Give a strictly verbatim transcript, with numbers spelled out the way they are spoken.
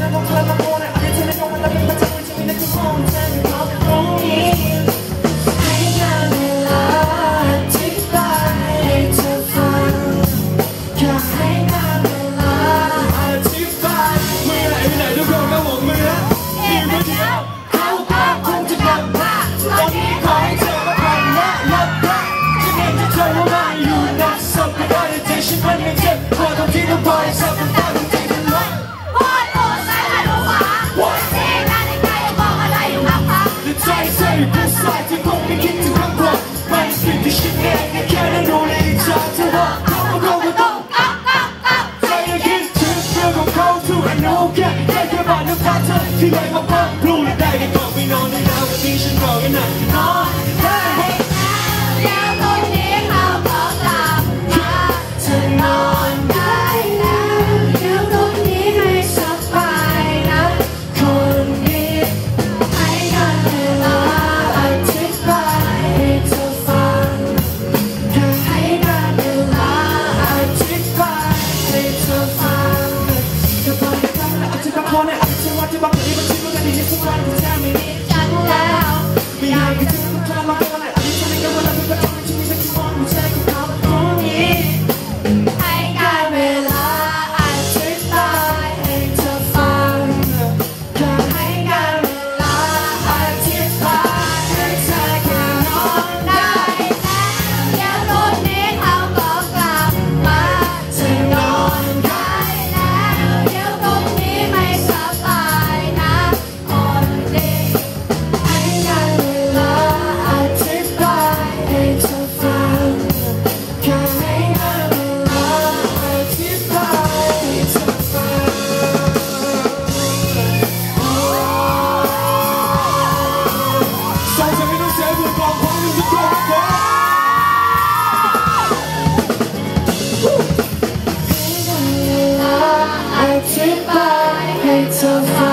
ของเธอมาโม่ในอะไรเธอในวันละเป็นประจำจะมีในคุณมองเธอในความตรงนี้ให้การเวลาอธิบายให้เธอฟังอยากให้การเวลาอธิบายเมื่อไหร่เมื่อไหร่ทุกคนก็หวังมือนะอีกไม่เดียวเขาภาพคงจะกลับมาตอนนี้ขอให้เธอมาผ่านและรับรักจะเห็นที่เธอว่ามาอยู่นักสบก็ได้ใจฉันมันไม่เจ็บพอตอนที่ต้องปล่อยสับน้ำตาของใจมันลดโอ้ยโอ้ยซ้ายหันขวาวันนี้งานในใจยังบอกอะไรอยู่ครับครับและใจเธออยู่ผู้ชายที่คงไม่คิดถึงคำพูดไม่คิดที่ฉันเองแค่นั้นรู้เลยใจเธอว่าเขาเขาก็ต้องใจยังคิดถึงเรื่องของเขาทุกอนุแค่แค่แค่บาดน้ำตาเธอที่ไหลมาพังพลูและได้กันก่อนไปนอนในน้ำวันนี้ฉันรอกันหนักนอนได้แล้วตรงนี้เขาก็กลับมาเธอนอนได้แล้วเดี๋ยวตรงนี้ให้สบายนะคนดีให้กันเวลาอธิบายให้เธอฟังแค่ให้กันเวลาอธิบายให้เธอฟังจะพอให้ทำและอาจจะต้องพอในอาจจะว่าจะบอกว่าดีมันชิบมันก็ดีในสักวันที่แท้ไม่ดีจังแล้วไม่อยากให้เธอต้องทรมานอะไรอาจจะทำให้กันวันละเป็นประจำที่มีแต่คุณมองหัวใจของเขาตรงนี้ให้การเวลาอธิบายให้เธอฟังแค่ให้การเวลาอธิบายให้เธอแค่นอนได้แล้วเดี๋ยวตรงนี้เขาก็กลับมาเธอนอนได้แล้วเดี๋ยวตรงนี้ไม่สบายนะคนดีให้การเวลาอธิบายให้เธอฟังแค่ให้การเวลาอธิบายให้เธอฟังใส่จะไม่ต้องเสียบุญกองของมึงจะโกรธกว่าให้การเวลาอธิบายให้เธอฟัง